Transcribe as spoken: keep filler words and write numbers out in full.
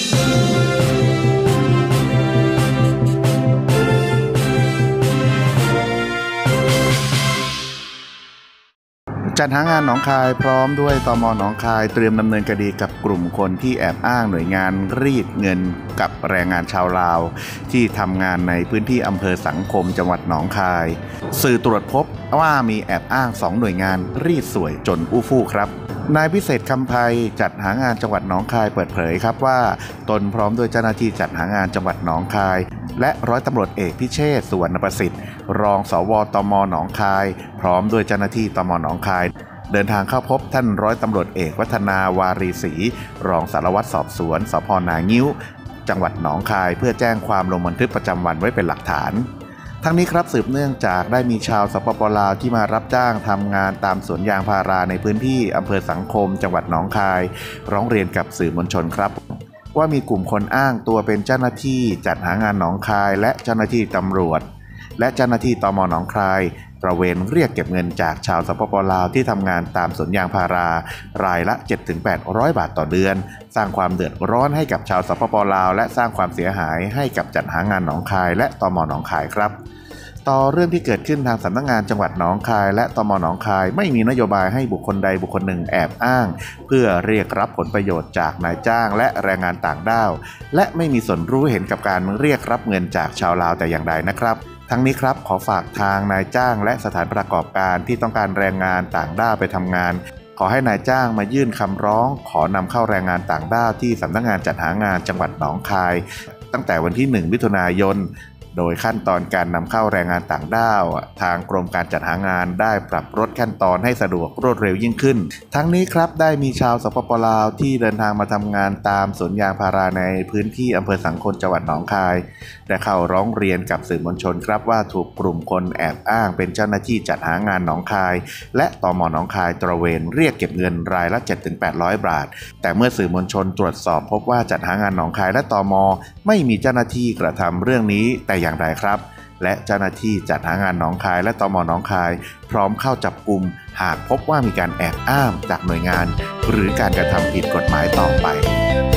จัดหางานหนองคายพร้อมด้วยตม.หนองคายเตรียมดำเนินคดีกับกลุ่มคนที่แอบอ้างหน่วยงานรีดเงินกับแรงงานชาวลาวที่ทำงานในพื้นที่อำเภอสังคมจังหวัดหนองคายสื่อตรวจพบว่ามีแอบอ้างสองหน่วยงานรีดสวยจนอู้ฟู่ครับนายพิเศษคำไพจัดหางานจังหวัดหนองคายเปิดเผยครับว่าตนพร้อมด้วยเจ้าหน้าที่จัดหางานจังหวัดหนองคายและร้อยตำรวจเอกพิเชษฐ์สุวรรณประสิทธิ์รองสวตม.หนองคายพร้อมด้วยเจ้าหน้าที่ตม.หนองคายเดินทางเข้าพบท่านร้อยตำรวจเอกวัฒนาวารีศรีรองสารวัตรสอบสวนสภ.นางิ้วจังหวัดหนองคายเพื่อแจ้งความลงบันทึกประจำวันไว้เป็นหลักฐานทั้งนี้ครับสืบเนื่องจากได้มีชาวสปป.ลาวที่มารับจ้างทำงานตามสวนยางพาราในพื้นที่อำเภอสังคมจังหวัดหนองคายร้องเรียนกับสื่อมวลชนครับว่ามีกลุ่มคนอ้างตัวเป็นเจ้าหน้าที่จัดหางานหนองคายและเจ้าหน้าที่ตำรวจและเจ้าหน้าที่ตม.หนองคายตระเวนเรียกเก็บเงินจากชาวสปป.ลาวที่ทำงานตามสวนยางพารารายละ เจ็ดถึงแปดร้อย บาทต่อเดือนสร้างความเดือดร้อนให้กับชาวสปป.ลาวและสร้างความเสียหายให้กับจัดหางานหนองคายและตม.หนองคายครับต่อเรื่องที่เกิดขึ้นทางสำนักงานจังหวัดหนองคายและตม.หนองคายไม่มีนโยบายให้บุคคลใดบุคคลหนึ่งแอบอ้างเพื่อเรียกรับผลประโยชน์จากนายจ้างและแรงงานต่างด้าวและไม่มีส่วนรู้เห็นกับการเรียกรับเงินจากชาวลาวแต่อย่างใดนะครับทั้งนี้ครับขอฝากทางนายจ้างและสถานประกอบการที่ต้องการแรงงานต่างด้าวไปทำงานขอให้นายจ้างมายื่นคำร้องขอนำเข้าแรงงานต่างด้าวที่สำนักงานจัดหางานจังหวัดหนองคายตั้งแต่วันที่หนึ่งมิถุนายนโดยขั้นตอนการนำเข้าแรงงานต่างด้าวทางกรมการจัดหางานได้ปรับลดขั้นตอนให้สะดวกรวดเร็วยิ่งขึ้นทั้งนี้ครับได้มีชาวสปป.ลาวที่เดินทางมาทำงานตามสวนยางพาราในพื้นที่อำเภอสังคมจังหวัดหนองคายได้เข้าร้องเรียนกับสื่อมวลชนครับว่าถูกกลุ่มคนแอบอ้างเป็นเจ้าหน้าที่จัดหางานหนองคายและตม.หนองคายตระเวนเรียกเก็บเงินรายละ เจ็ดถึงแปดร้อย บาทแต่เมื่อสื่อมวลชนตรวจสอบพบว่าจัดหางานหนองคายและตม.ไม่มีเจ้าหน้าที่กระทำเรื่องนี้แต่อย่างใดครับและเจ้าหน้าที่จัดหางานหนองคายและตม.หนองคายพร้อมเข้าจับกุมหากพบว่ามีการแอบอ้างจากหน่วยงานหรือการกระทำผิดกฎหมายต่อไป